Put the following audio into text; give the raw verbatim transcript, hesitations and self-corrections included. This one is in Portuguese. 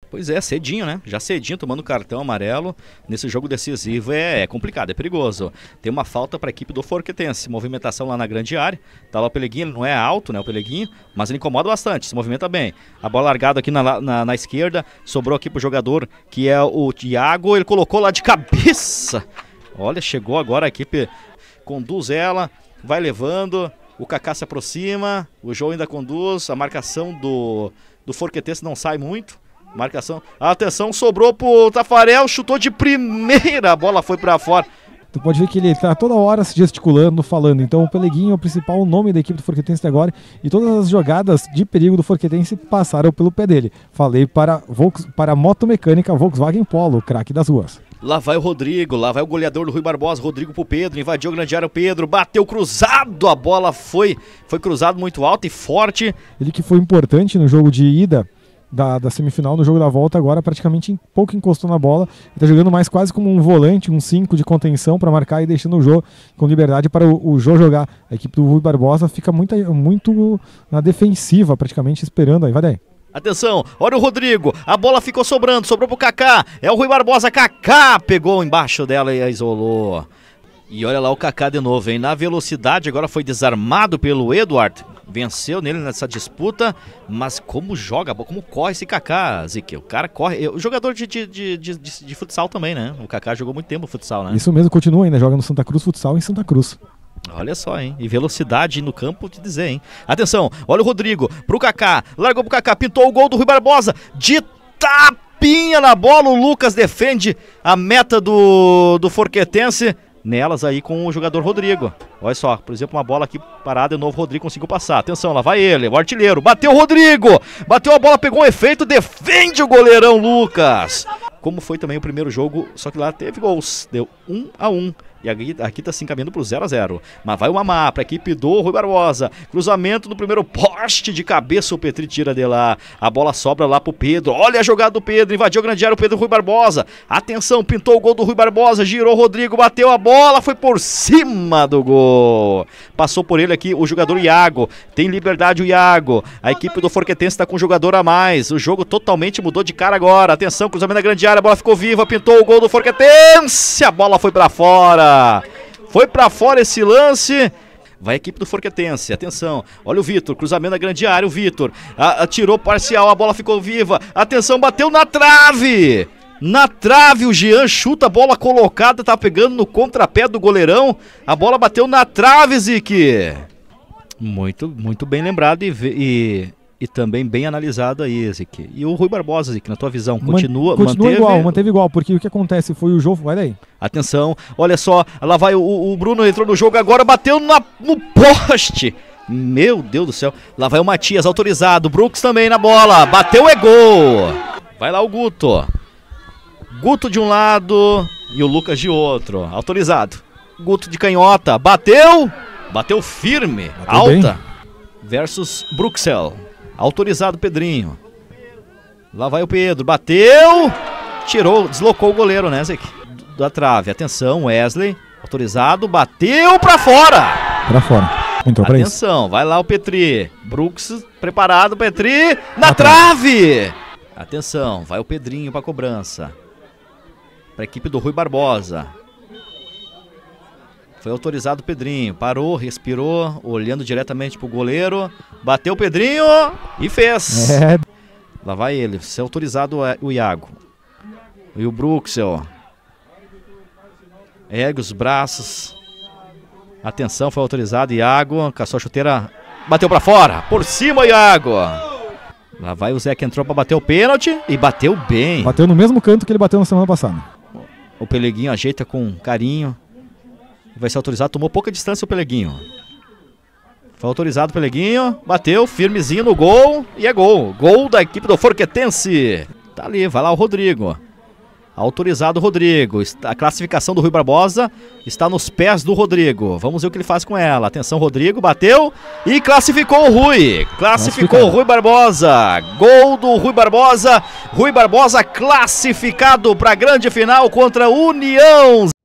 Pois é, cedinho, né? Já cedinho, tomando cartão amarelo. Nesse jogo decisivo é, é complicado, é perigoso. Tem uma falta para a equipe do Forquetense. Movimentação lá na grande área. Tá lá o Peleguinho, ele não é alto, né? O Peleguinho, mas ele incomoda bastante, se movimenta bem. A bola largada aqui na, na, na esquerda. Sobrou aqui pro jogador que é o Thiago. Ele colocou lá de cabeça. Olha, chegou agora a equipe. Conduz ela, vai levando. O Kaká se aproxima. O João ainda conduz. A marcação do, do Forquetense não sai muito. Marcação, atenção, sobrou pro Tafarel, chutou de primeira, a bola foi pra fora. Tu pode ver que ele tá toda hora se gesticulando, falando. Então o Peleguinho é o principal nome da equipe do Forquetense até agora. E todas as jogadas de perigo do Forquetense passaram pelo pé dele. Falei para, Volks, para a motomecânica Volkswagen Polo, craque das ruas. Lá vai o Rodrigo, lá vai o goleador do Rui Barbosa, Rodrigo pro Pedro, invadiu o grande área o Pedro, bateu cruzado, a bola foi, foi cruzado muito alto e forte. Ele que foi importante no jogo de ida Da, da semifinal, no jogo da volta, agora praticamente pouco encostou na bola, está jogando mais quase como um volante, um cinco de contenção para marcar e deixando o Jô com liberdade para o, o Jô jogar. A equipe do Rui Barbosa fica muito, muito na defensiva, praticamente esperando aí, vai daí. Atenção, olha o Rodrigo, a bola ficou sobrando, sobrou pro Kaká, é o Rui Barbosa, Kaká pegou embaixo dela e a isolou. E olha lá o Kaká de novo, hein? Na velocidade, agora foi desarmado pelo Eduardo. Venceu nele nessa disputa, mas como joga, como corre esse Kaká, Zique? O cara corre, o jogador de, de, de, de, de futsal também, né? O Kaká jogou muito tempo no futsal, né? Isso mesmo, continua ainda, joga no Santa Cruz Futsal em Santa Cruz. Olha só, hein? E velocidade no campo, te dizer, hein? Atenção, olha o Rodrigo, pro Kaká, largou pro Kaká, pintou o gol do Rui Barbosa, de tapinha na bola, o Lucas defende a meta do, do Forquetense. Nelas aí com o jogador Rodrigo. Olha só, por exemplo, uma bola aqui parada de novo, o Rodrigo conseguiu passar. Atenção, lá vai ele, o artilheiro. Bateu o Rodrigo! Bateu a bola, pegou um efeito, defende o goleirão Lucas. Como foi também o primeiro jogo, só que lá teve gols. Deu um a um. E aqui, aqui tá se encaminhando pro zero a zero. Mas vai o Mamá pra equipe do Rui Barbosa. Cruzamento no primeiro poste de cabeça. O Petri tira de lá. A bola sobra lá pro Pedro. Olha a jogada do Pedro. Invadiu o grande área o Pedro Rui Barbosa. Atenção, pintou o gol do Rui Barbosa. Girou o Rodrigo. Bateu a bola. Foi por cima do gol. Passou por ele aqui o jogador Iago. Tem liberdade o Iago. A equipe do Forquetense tá com um jogador a mais. O jogo totalmente mudou de cara agora. Atenção, cruzamento na grande área. A bola ficou viva. Pintou o gol do Forquetense. A bola foi pra fora. Foi pra fora esse lance. Vai a equipe do Forquetense, atenção, olha o Vitor, cruzamento na grande área, o Vitor atirou parcial, a bola ficou viva, atenção, bateu na trave, na trave o Jean chuta, a bola colocada, tá pegando no contrapé do goleirão, a bola bateu na trave, Zique. Muito, muito bem lembrado e... e... E também bem analisado aí, Zique. E o Rui Barbosa, Zique, na tua visão, continua... Man, continua manteve... igual, manteve igual, porque o que acontece foi o jogo... Vai daí. Atenção, olha só, lá vai o, o Bruno, entrou no jogo agora, bateu na, no poste. Meu Deus do céu. Lá vai o Matias, autorizado, Brooks também na bola, bateu, é gol. Vai lá o Guto. Guto de um lado e o Lucas de outro, autorizado. Guto de canhota, bateu, bateu firme, bateu alta. Bem. Versus Bruxel. Autorizado Pedrinho. Lá vai o Pedro. Bateu. Tirou, deslocou o goleiro, né, Zique? Da trave. Atenção, Wesley. Autorizado. Bateu pra fora. Pra fora. Entrou pra isso. Atenção, vai lá o Petri. Brooks preparado, Petri. Na trave. Atenção, vai o Pedrinho pra cobrança. Pra equipe do Rui Barbosa. Foi autorizado o Pedrinho, parou, respirou, olhando diretamente pro goleiro, bateu o Pedrinho e fez. É. Lá vai ele, ser autorizado o Iago. E o Bruxel. Ergue os braços. Atenção, foi autorizado, Iago, caçou a chuteira, bateu pra fora, por cima Iago. Lá vai o Zé que entrou pra bater o pênalti e bateu bem. Bateu no mesmo canto que ele bateu na semana passada. O Peleguinho ajeita com carinho. Vai ser autorizado, tomou pouca distância o Peleguinho. Foi autorizado o Peleguinho, bateu firmezinho no gol e é gol. Gol da equipe do Forquetense. Tá ali, vai lá o Rodrigo. Autorizado o Rodrigo. A classificação do Rui Barbosa está nos pés do Rodrigo. Vamos ver o que ele faz com ela. Atenção, Rodrigo, bateu e classificou o Rui. Classificou o Rui Barbosa. Gol do Rui Barbosa. Rui Barbosa classificado para a grande final contra a União.